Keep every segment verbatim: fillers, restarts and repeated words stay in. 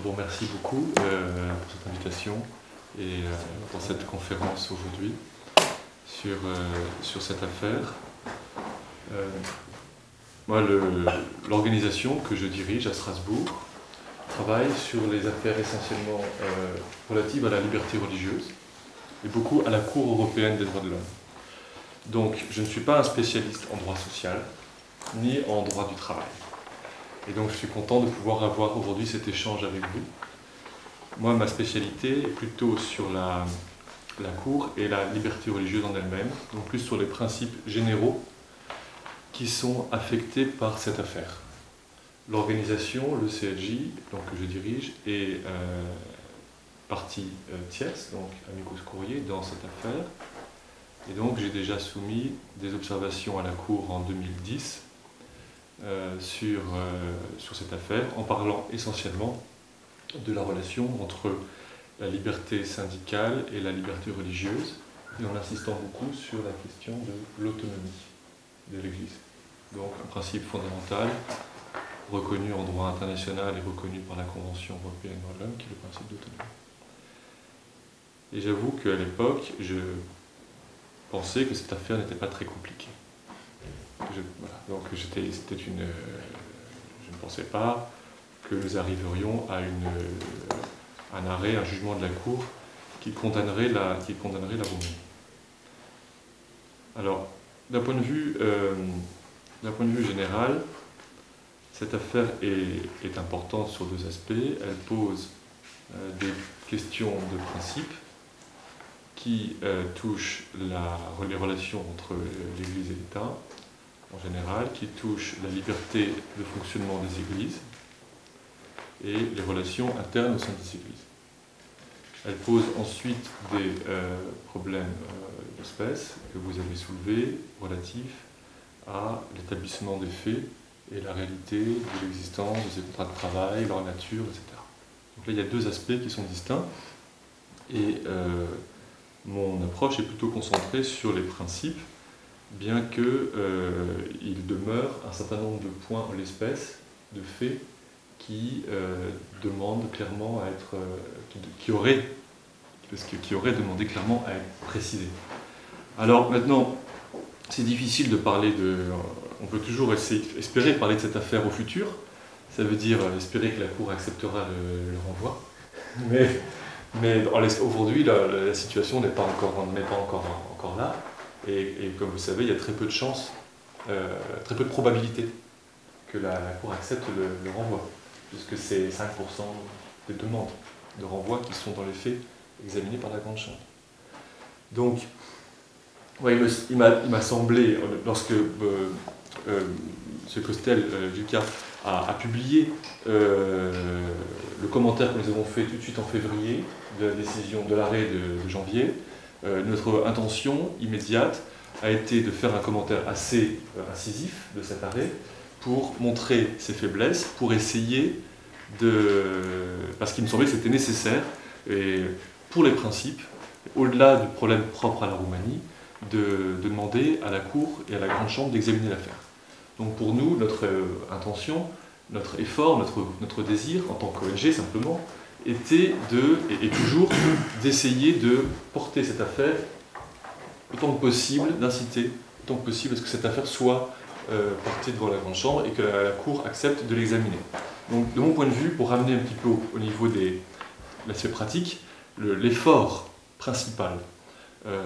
vous remercie beaucoup euh, pour cette invitation et euh, pour cette conférence aujourd'hui sur, euh, sur cette affaire. Euh, moi, l'organisation que je dirige à Strasbourg travaille sur les affaires essentiellement euh, relatives à la liberté religieuse et beaucoup à la Cour européenne des droits de l'homme. Donc, je ne suis pas un spécialiste en droit social ni en droit du travail. Et donc, je suis content de pouvoir avoir aujourd'hui cet échange avec vous. Moi, ma spécialité est plutôt sur la, la Cour et la liberté religieuse en elle-même, donc plus sur les principes généraux qui sont affectés par cette affaire. L'organisation, le C L J, donc, que je dirige, est euh, partie euh, tierce, donc amicus curiae, dans cette affaire. Et donc, j'ai déjà soumis des observations à la Cour en deux mille dix euh, sur, euh, sur cette affaire, en parlant essentiellement de la relation entre la liberté syndicale et la liberté religieuse, et en insistant beaucoup sur la question de l'autonomie de l'Église. Donc, un principe fondamental reconnu en droit international et reconnu par la Convention européenne des droits de l'homme, qui est le principe d'autonomie. Et j'avoue qu'à l'époque, je pensais que cette affaire n'était pas très compliquée. Je, voilà. Donc c'était une... Je ne pensais pas que nous arriverions à une, un arrêt, un jugement de la Cour qui condamnerait la, qui condamnerait la Roumanie. Alors, d'un point de vue, euh, d'un point de vue général, cette affaire est, est importante sur deux aspects. Elle pose euh, des questions de principe qui euh, touchent la, les relations entre l'Église et l'État, en général, qui touchent la liberté de fonctionnement des Églises et les relations internes au sein des Églises. Elle pose ensuite des euh, problèmes euh, d'espèce que vous avez soulevés, relatifs à l'établissement des faits et la réalité de l'existence de ces contrats de travail, leur nature, et cetera. Donc là, il y a deux aspects qui sont distincts, et euh, mon approche est plutôt concentrée sur les principes, bien qu'il euh, demeure un certain nombre de points en l'espèce, de faits, qui euh, demandent clairement à être, euh, qui, qui, auraient, parce que, qui auraient demandé clairement à être précisés. Alors maintenant, c'est difficile de parler de... On peut toujours essayer, espérer parler de cette affaire au futur, ça veut dire espérer que la Cour acceptera le, le renvoi, mais, mais aujourd'hui la, la situation n'est pas encore, n'est pas encore, encore là, et, et comme vous savez, il y a très peu de chances, euh, très peu de probabilité que la, la Cour accepte le, le renvoi, puisque c'est cinq pour cent des demandes de renvoi qui sont dans les faits examinées par la Grande Chambre. Donc, ouais, il m'a semblé, lorsque euh, euh, M. Costel, euh, Lucas, a, a publié euh, le commentaire que nous avons fait tout de suite en février de la décision de l'arrêt de, de janvier, euh, notre intention immédiate a été de faire un commentaire assez euh, incisif de cet arrêt pour montrer ses faiblesses, pour essayer de... parce qu'il me semblait que c'était nécessaire, et pour les principes, au-delà du problème propre à la Roumanie, de, de demander à la Cour et à la Grande Chambre d'examiner l'affaire. Donc pour nous, notre euh, intention, notre effort, notre, notre désir, en tant qu'O N G simplement, était de, et, et toujours d'essayer de porter cette affaire autant que possible, d'inciter autant que possible à ce que cette affaire soit euh, portée devant la Grande Chambre et que la, la Cour accepte de l'examiner. Donc de mon point de vue, pour ramener un petit peu au, au niveau de l'aspect pratique, l'effort principal euh,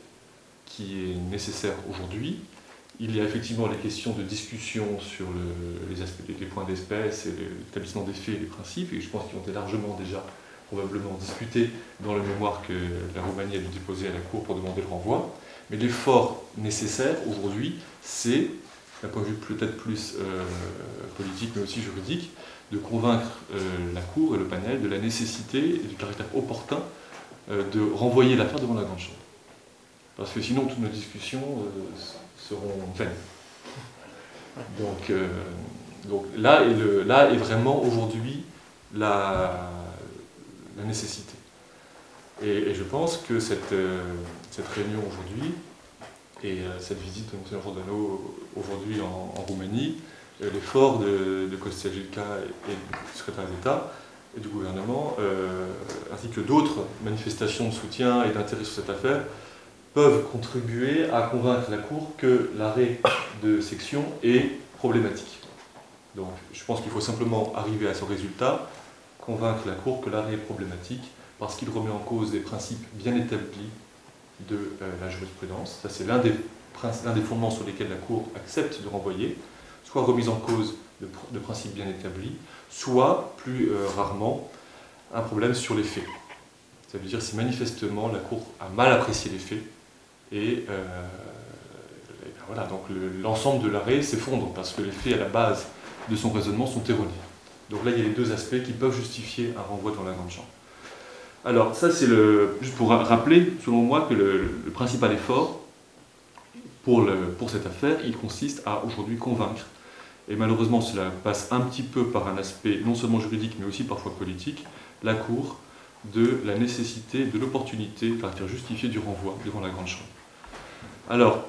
qui est nécessaire aujourd'hui, il y a effectivement les questions de discussion sur le, les, aspects, les points d'espèce et l'établissement des faits et les principes, et je pense qu'ils ont été largement déjà probablement discutés dans le mémoire que la Roumanie a dû déposer à la Cour pour demander le renvoi. Mais l'effort nécessaire aujourd'hui, c'est, d'un point de vue peut-être plus euh, politique mais aussi juridique, de convaincre euh, la Cour et le panel de la nécessité et du caractère opportun euh, de renvoyer l'affaire devant la Grande Chambre. Parce que sinon, toutes nos discussions euh, seront vaines. Donc, euh, donc là, est le, là est vraiment aujourd'hui la, la nécessité. Et, et je pense que cette, euh, cette réunion aujourd'hui et euh, cette visite de M. Giordano aujourd'hui en, en Roumanie, euh, l'effort de, de Costel Gica et, et du secrétaire d'État et du gouvernement, euh, ainsi que d'autres manifestations de soutien et d'intérêt sur cette affaire, peuvent contribuer à convaincre la Cour que l'arrêt de section est problématique. Donc je pense qu'il faut simplement arriver à ce résultat, convaincre la Cour que l'arrêt est problématique, parce qu'il remet en cause des principes bien établis de euh, la jurisprudence. Ça, c'est l'un des, l'un des fondements sur lesquels la Cour accepte de renvoyer, soit remise en cause de, de principes bien établis, soit, plus euh, rarement, un problème sur les faits. Ça veut dire si manifestement la Cour a mal apprécié les faits, et, euh, et ben voilà, donc le, l'ensemble de l'arrêt s'effondre, parce que les faits à la base de son raisonnement sont erronés. Donc là, il y a les deux aspects qui peuvent justifier un renvoi devant la grande chambre. Alors, ça, c'est le, juste pour rappeler, selon moi, que le, le principal effort pour, le, pour cette affaire, il consiste à aujourd'hui convaincre. Et malheureusement, cela passe un petit peu par un aspect non seulement juridique, mais aussi parfois politique, la Cour, de la nécessité, de l'opportunité, de caractère justifié du renvoi devant la grande chambre. Alors,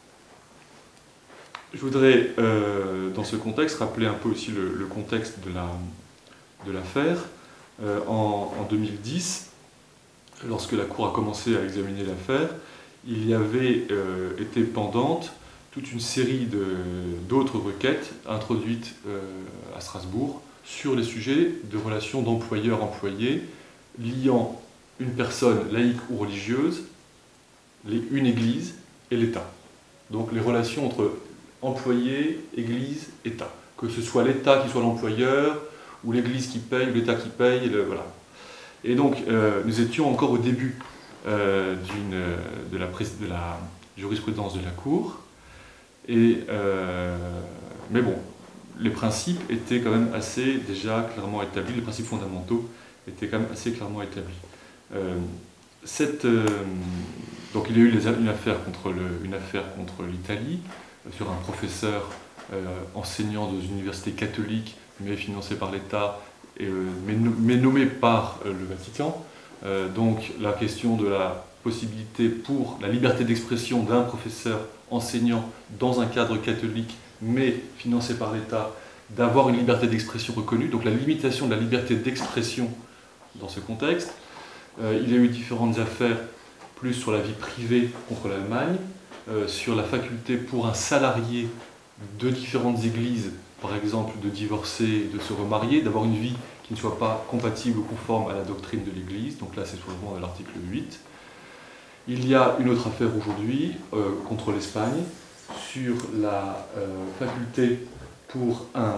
je voudrais, euh, dans ce contexte, rappeler un peu aussi le, le contexte de, la, de l'affaire. Euh, en, en deux mille dix, lorsque la Cour a commencé à examiner l'affaire, il y avait euh, été pendante toute une série de, d'autres requêtes introduites euh, à Strasbourg sur les sujets de relations d'employeur-employé liant une personne laïque ou religieuse, les, une église et l'État. Donc les relations entre employé, église, État. Que ce soit l'État qui soit l'employeur, ou l'église qui paye, ou l'État qui paye, le, voilà. Et donc euh, nous étions encore au début euh, d'une, de, la, de la jurisprudence de la Cour, et, euh, mais bon, les principes étaient quand même assez déjà clairement établis, les principes fondamentaux étaient quand même assez clairement établis. Euh, cette, euh, donc il y a eu une affaire contre, le, une affaire contre l'Italie, euh, sur un professeur euh, enseignant dans une université catholique, mais financé par l'État, et, euh, mais, mais nommé par euh, le Vatican. Euh, donc la question de la possibilité pour la liberté d'expression d'un professeur enseignant dans un cadre catholique, mais financé par l'État, d'avoir une liberté d'expression reconnue, donc la limitation de la liberté d'expression dans ce contexte. Euh, il y a eu différentes affaires, plus sur la vie privée contre l'Allemagne, euh, sur la faculté pour un salarié de différentes églises, par exemple, de divorcer, de se remarier, d'avoir une vie qui ne soit pas compatible ou conforme à la doctrine de l'Église. Donc là, c'est sur le fondement de l'article huit. Il y a une autre affaire aujourd'hui euh, contre l'Espagne sur la euh, faculté pour un,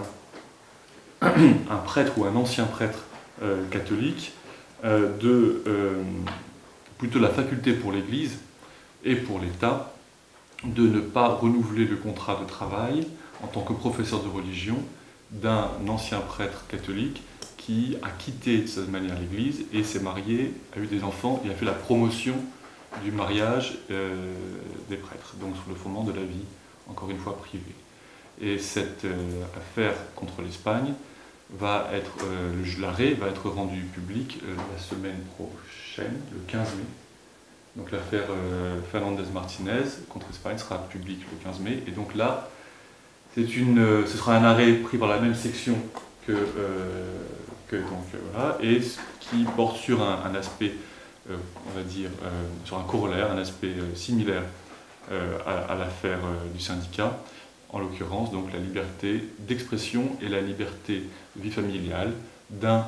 un prêtre ou un ancien prêtre euh, catholique euh, de euh, plutôt la faculté pour l'Église et pour l'État de ne pas renouveler le contrat de travail en tant que professeur de religion d'un ancien prêtre catholique qui a quitté de cette manière l'Église et s'est marié, a eu des enfants et a fait la promotion du mariage euh, des prêtres, donc sous le fondement de la vie, encore une fois, privée. Et cette euh, affaire contre l'Espagne va être, euh, l'arrêt va être rendu public euh, la semaine prochaine, le quinze mai. Donc l'affaire euh, Fernandez-Martinez contre l'Espagne sera publique le quinze mai, et donc là, c'est une, euh, ce sera un arrêt pris par la même section que, euh, que donc, euh, voilà, et qui porte sur un, un aspect, euh, on va dire, euh, sur un corollaire, un aspect euh, similaire euh, à, à l'affaire euh, du syndicat, en l'occurrence donc la liberté d'expression et la liberté de vie familiale d'un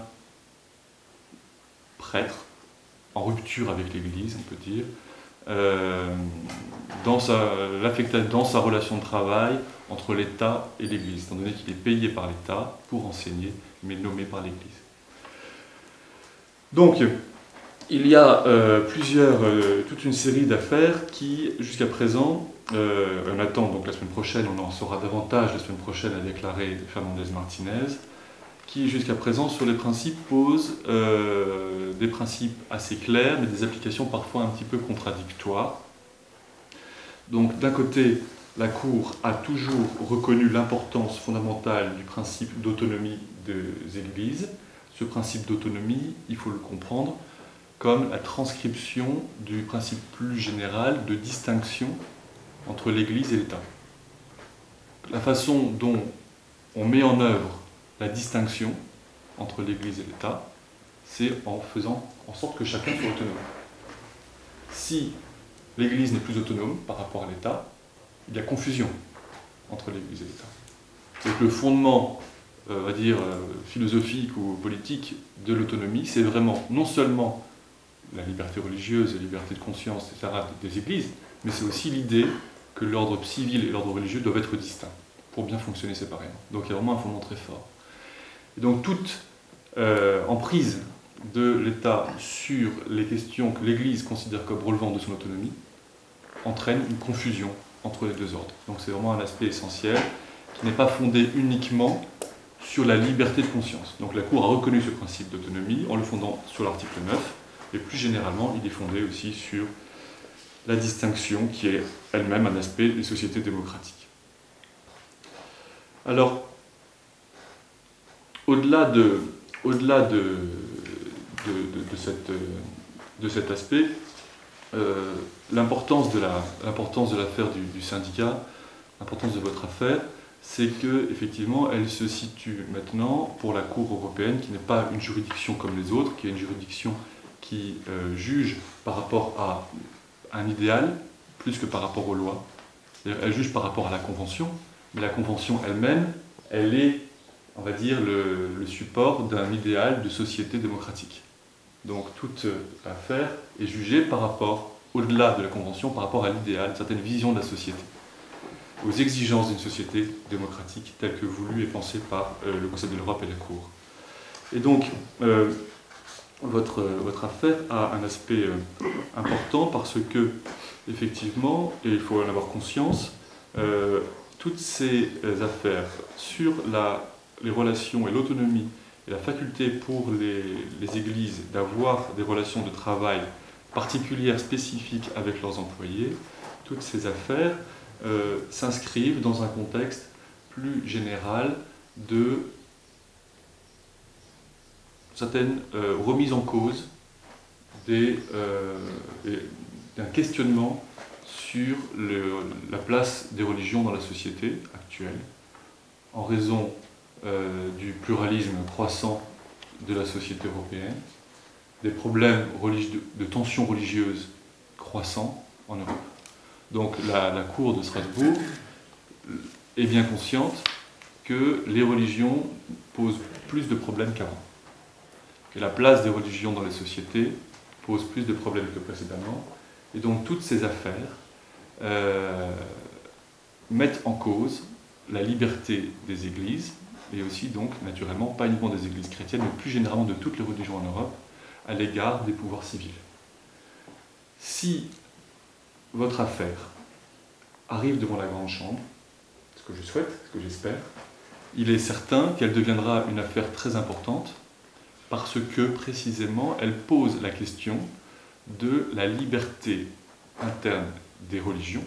prêtre en rupture avec l'Église, on peut dire, euh, dans, sa, dans sa relation de travail entre l'État et l'Église, étant donné qu'il est payé par l'État pour enseigner, mais nommé par l'Église. Donc, il y a euh, plusieurs, euh, toute une série d'affaires qui, jusqu'à présent, euh, on attend donc la semaine prochaine, on en saura davantage la semaine prochaine avec l'arrêt de Fernandez-Martinez, qui jusqu'à présent sur les principes pose euh, des principes assez clairs, mais des applications parfois un petit peu contradictoires. Donc d'un côté, la Cour a toujours reconnu l'importance fondamentale du principe d'autonomie des Églises. Ce principe d'autonomie, il faut le comprendre comme la transcription du principe plus général de distinction entre l'Église et l'État. La façon dont on met en œuvre la distinction entre l'Église et l'État c'est en faisant en sorte que chacun soit autonome. Si l'Église n'est plus autonome par rapport à l'État, il y a confusion entre l'Église et l'État. C'est que le fondement, euh, on va dire, euh, philosophique ou politique de l'autonomie, c'est vraiment non seulement la liberté religieuse et la liberté de conscience, et cetera, des Églises, mais c'est aussi l'idée que l'ordre civil et l'ordre religieux doivent être distincts pour bien fonctionner séparément. Donc il y a vraiment un fondement très fort. Et donc toute euh, emprise de l'État sur les questions que l'Église considère comme relevant de son autonomie entraîne une confusion entre les deux ordres. Donc c'est vraiment un aspect essentiel qui n'est pas fondé uniquement sur la liberté de conscience. Donc la Cour a reconnu ce principe d'autonomie en le fondant sur l'article neuf, et plus généralement il est fondé aussi sur la distinction qui est elle-même un aspect des sociétés démocratiques. Alors, au-delà de, au-delà de, de, de, de, cette, de cet aspect, euh, l'importance de la, l'importance de l'affaire du, du syndicat, l'importance de votre affaire, c'est que effectivement, elle se situe maintenant pour la Cour européenne, qui n'est pas une juridiction comme les autres, qui est une juridiction qui euh, juge par rapport à un idéal plus que par rapport aux lois. C'est-à-dire, elle juge par rapport à la Convention, mais la Convention elle-même, elle est, on va dire, le, le support d'un idéal de société démocratique. Donc toute affaire est jugée par rapport, au-delà de la Convention, par rapport à l'idéal, une certaine vision de la société, aux exigences d'une société démocratique telle que voulue et pensée par euh, le Conseil de l'Europe et la Cour. Et donc, euh, votre, votre affaire a un aspect euh, important parce que, effectivement, et il faut en avoir conscience, euh, toutes ces affaires sur la, les relations et l'autonomie et la faculté pour les, les églises d'avoir des relations de travail particulières, spécifiques avec leurs employés, toutes ces affaires euh, s'inscrivent dans un contexte plus général de certaines euh, remises en cause des, euh, d'un questionnement sur le, la place des religions dans la société actuelle, en raison euh, du pluralisme croissant de la société européenne, des problèmes de, de tensions religieuses croissants en Europe. Donc la, la Cour de Strasbourg est bien consciente que les religions posent plus de problèmes qu'avant, que la place des religions dans les sociétés pose plus de problèmes que précédemment, et donc toutes ces affaires euh, mettent en cause la liberté des églises, et aussi donc naturellement pas uniquement des églises chrétiennes, mais plus généralement de toutes les religions en Europe, à l'égard des pouvoirs civils. Si votre affaire arrive devant la Grande Chambre, ce que je souhaite, ce que j'espère, il est certain qu'elle deviendra une affaire très importante parce que précisément elle pose la question de la liberté interne des religions.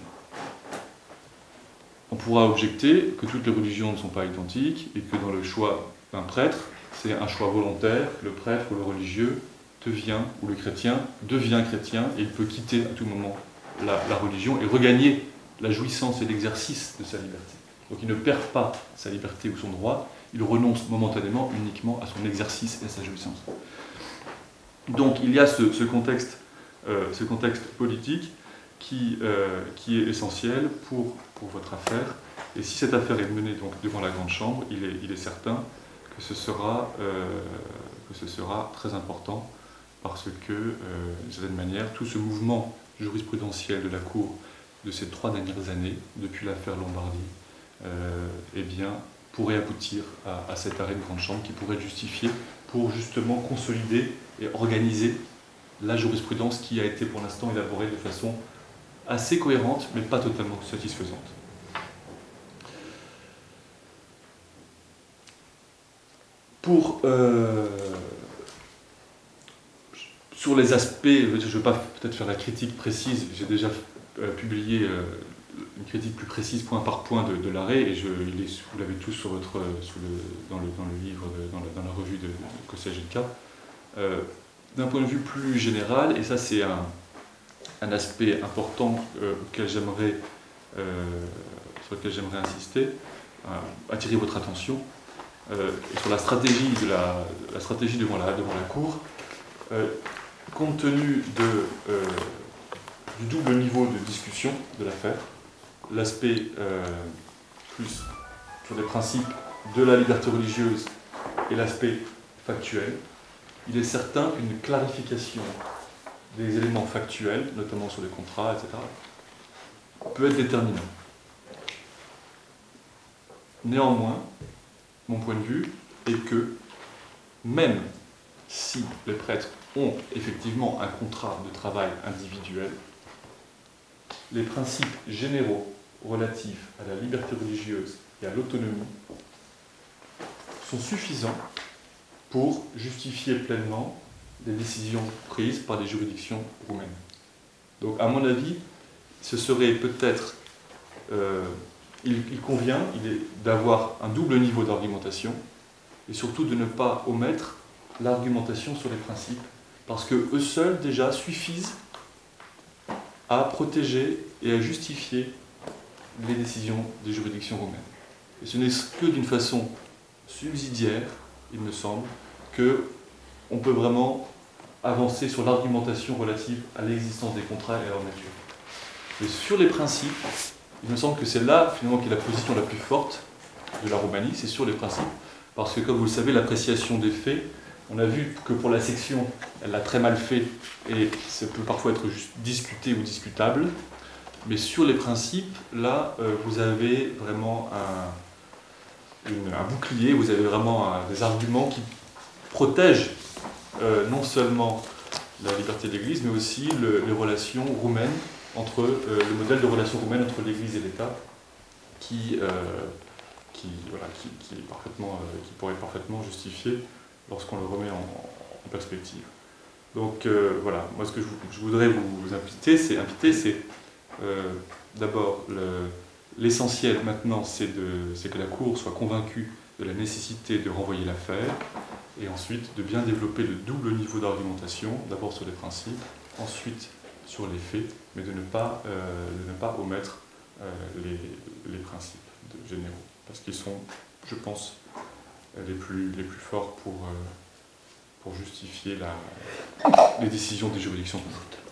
On pourra objecter que toutes les religions ne sont pas identiques et que dans le choix d'un prêtre, c'est un choix volontaire, le prêtre ou le religieux devient, ou le chrétien devient chrétien, et il peut quitter à tout moment la, la religion et regagner la jouissance et l'exercice de sa liberté. Donc il ne perd pas sa liberté ou son droit, il renonce momentanément uniquement à son exercice et à sa jouissance. Donc il y a ce, ce, contexte, euh, ce contexte politique qui, euh, qui est essentiel pour, pour votre affaire, et si cette affaire est menée donc devant la Grande Chambre, il est, il est certain que ce sera, euh, que ce sera très important, parce que, euh, d'une certaine manière, tout ce mouvement jurisprudentiel de la Cour de ces trois dernières années, depuis l'affaire Lombardie, euh, eh bien, pourrait aboutir à, à cet arrêt de Grande Chambre qui pourrait justifier pour justement consolider et organiser la jurisprudence qui a été pour l'instant élaborée de façon assez cohérente, mais pas totalement satisfaisante. Pour... Euh, Sur les aspects, je ne vais pas peut-être faire la critique précise, j'ai déjà euh, publié euh, une critique plus précise point par point de, de l'arrêt, et je, il est, vous l'avez tous sur votre, sur le, dans, le, dans le livre, de, dans, la, dans la revue de, de Cossé G K. Euh, D'un point de vue plus général, et ça c'est un, un aspect important euh, auquel j'aimerais, euh, sur lequel j'aimerais insister, euh, attirer votre attention, euh, sur la stratégie, de la, la stratégie devant, la, devant la Cour. euh, compte tenu de, euh, du double niveau de discussion de l'affaire, l'aspect euh, plus sur les principes de la liberté religieuse et l'aspect factuel, il est certain qu'une clarification des éléments factuels, notamment sur les contrats, et cetera, peut être déterminant. Néanmoins, mon point de vue est que même si les prêtres ont effectivement un contrat de travail individuel, les principes généraux relatifs à la liberté religieuse et à l'autonomie sont suffisants pour justifier pleinement les décisions prises par les juridictions roumaines. Donc, à mon avis, ce serait peut-être, euh, il, il convient d'avoir un double niveau d'argumentation et surtout de ne pas omettre l'argumentation sur les principes, parce que eux seuls déjà suffisent à protéger et à justifier les décisions des juridictions roumaines. Et ce n'est que d'une façon subsidiaire, il me semble, qu'on peut vraiment avancer sur l'argumentation relative à l'existence des contrats et à leur nature. Mais sur les principes, il me semble que c'est là, finalement, qu'est la position la plus forte de la Roumanie, c'est sur les principes, parce que, comme vous le savez, l'appréciation des faits, on a vu que pour la section, elle l'a très mal fait, et ça peut parfois être juste discuté ou discutable, mais sur les principes, là, euh, vous avez vraiment un, une, un bouclier, vous avez vraiment un, des arguments qui protègent euh, non seulement la liberté de l'Église, mais aussi le, les relations roumaines, entre euh, le modèle de relations roumaines entre l'Église et l'État, qui, euh, qui, voilà, qui, qui, est parfaitement, euh, qui pourrait être parfaitement justifié lorsqu'on le remet en, en perspective. Donc euh, voilà, moi ce que je, je voudrais vous, vous inviter, c'est inviter, c'est euh, d'abord l'essentiel maintenant, c'est que la Cour soit convaincue de la nécessité de renvoyer l'affaire, et ensuite de bien développer le double niveau d'argumentation, d'abord sur les principes, ensuite sur les faits, mais de ne pas, euh, de ne pas omettre euh, les, les principes de, généraux, parce qu'ils sont, je pense, les plus, les plus forts pour, euh, pour justifier la, les décisions des juridictions.